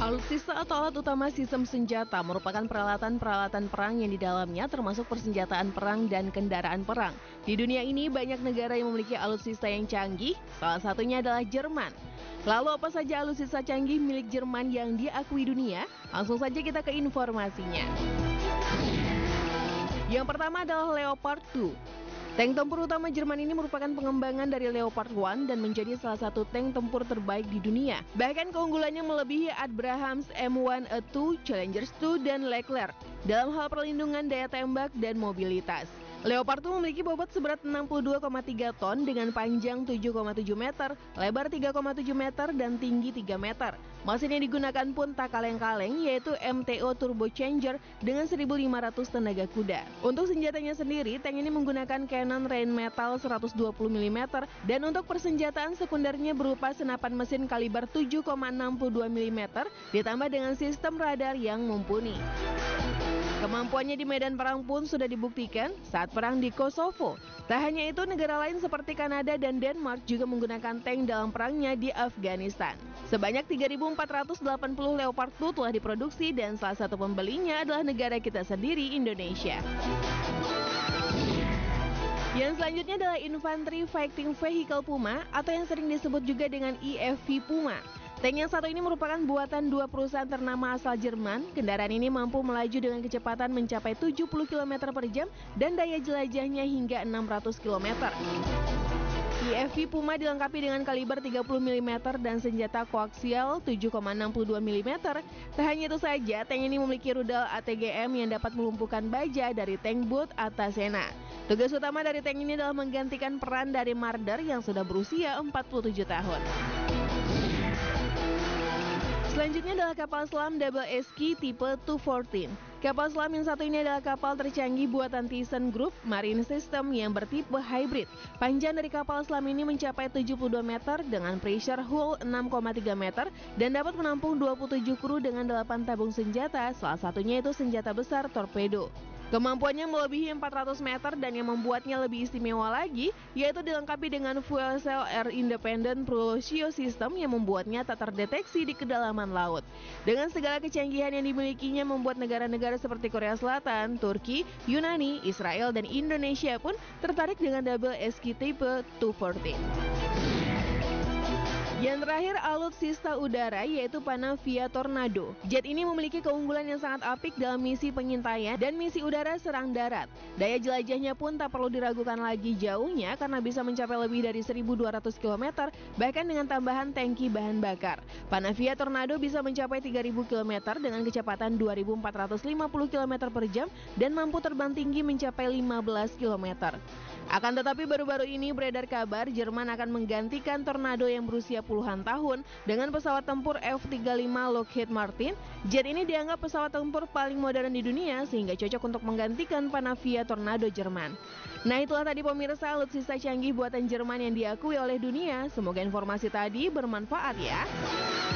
Alutsista atau alat utama sistem senjata merupakan peralatan-peralatan perang yang di dalamnya termasuk persenjataan perang dan kendaraan perang. Di dunia ini banyak negara yang memiliki alutsista yang canggih, salah satunya adalah Jerman. Lalu apa saja alutsista canggih milik Jerman yang diakui dunia? Langsung saja kita ke informasinya. Yang pertama adalah Leopard 2. Tank tempur utama Jerman ini merupakan pengembangan dari Leopard 1 dan menjadi salah satu tank tempur terbaik di dunia. Bahkan keunggulannya melebihi Abrams M1A2, Challenger 2, dan Leclerc dalam hal perlindungan daya tembak dan mobilitas. Leopard 2 memiliki bobot seberat 62,3 ton dengan panjang 7,7 meter, lebar 3,7 meter, dan tinggi 3 meter. Mesin yang digunakan pun tak kaleng-kaleng, yaitu MTO Turbochanger dengan 1.500 tenaga kuda. Untuk senjatanya sendiri, tank ini menggunakan Cannon Rheinmetall 120 mm dan untuk persenjataan sekundernya berupa senapan mesin kaliber 7,62 mm ditambah dengan sistem radar yang mumpuni. Kemampuannya di medan perang pun sudah dibuktikan saat perang di Kosovo. Tak hanya itu, negara lain seperti Kanada dan Denmark juga menggunakan tank dalam perangnya di Afghanistan. Sebanyak 3.480 Leopard 2 telah diproduksi dan salah satu pembelinya adalah negara kita sendiri, Indonesia. Yang selanjutnya adalah Infantry Fighting Vehicle Puma atau yang sering disebut juga dengan IFV Puma. Tank yang satu ini merupakan buatan dua perusahaan ternama asal Jerman. Kendaraan ini mampu melaju dengan kecepatan mencapai 70 km per jam dan daya jelajahnya hingga 600 km. IFV Puma dilengkapi dengan kaliber 30 mm dan senjata koaksial 7,62 mm. Tak hanya itu saja, tank ini memiliki rudal ATGM yang dapat melumpuhkan baja dari tank Booth Atasena. Tugas utama dari tank ini adalah menggantikan peran dari Marder yang sudah berusia 47 tahun. Selanjutnya adalah kapal selam Double SQ tipe 214. Kapal selam yang satu ini adalah kapal tercanggih buatan Thyssen Group Marine System yang bertipe hybrid. Panjang dari kapal selam ini mencapai 72 meter dengan pressure hull 6,3 meter dan dapat menampung 27 kru dengan 8 tabung senjata, salah satunya itu senjata besar torpedo. Kemampuannya melebihi 400 meter dan yang membuatnya lebih istimewa lagi, yaitu dilengkapi dengan fuel cell air independent propulsion system yang membuatnya tak terdeteksi di kedalaman laut. Dengan segala kecanggihan yang dimilikinya membuat negara-negara seperti Korea Selatan, Turki, Yunani, Israel, dan Indonesia pun tertarik dengan Double SQ tipe 214. Yang terakhir, alutsista udara yaitu Panavia Tornado. Jet ini memiliki keunggulan yang sangat apik dalam misi pengintaian dan misi udara serang darat. Daya jelajahnya pun tak perlu diragukan lagi jauhnya karena bisa mencapai lebih dari 1.200 km bahkan dengan tambahan tangki bahan bakar. Panavia Tornado bisa mencapai 3.000 km dengan kecepatan 2.450 km per jam dan mampu terbang tinggi mencapai 15 km. Akan tetapi baru-baru ini beredar kabar Jerman akan menggantikan Tornado yang berusia puluhan tahun dengan pesawat tempur F-35 Lockheed Martin. Jet ini dianggap pesawat tempur paling modern di dunia sehingga cocok untuk menggantikan Panavia Tornado Jerman. Nah, itulah tadi pemirsa alutsista canggih buatan Jerman yang diakui oleh dunia. Semoga informasi tadi bermanfaat ya.